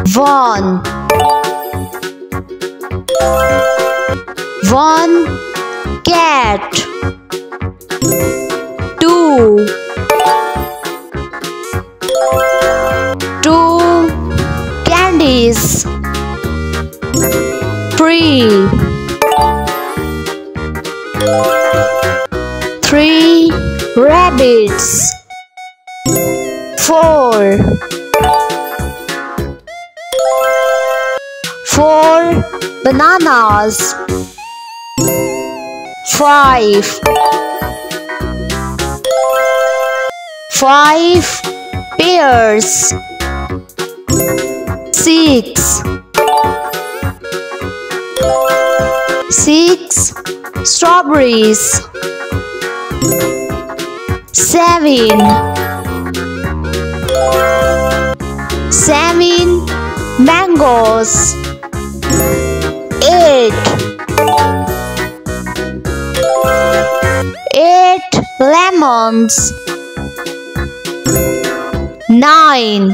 One cat. Two candies. Three rabbits. Four bananas. Five pears. Six strawberries. Seven mangoes. Eight lemons. Nine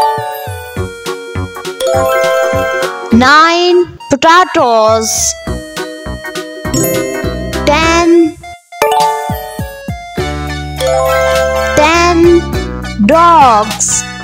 potatoes. 10 dogs.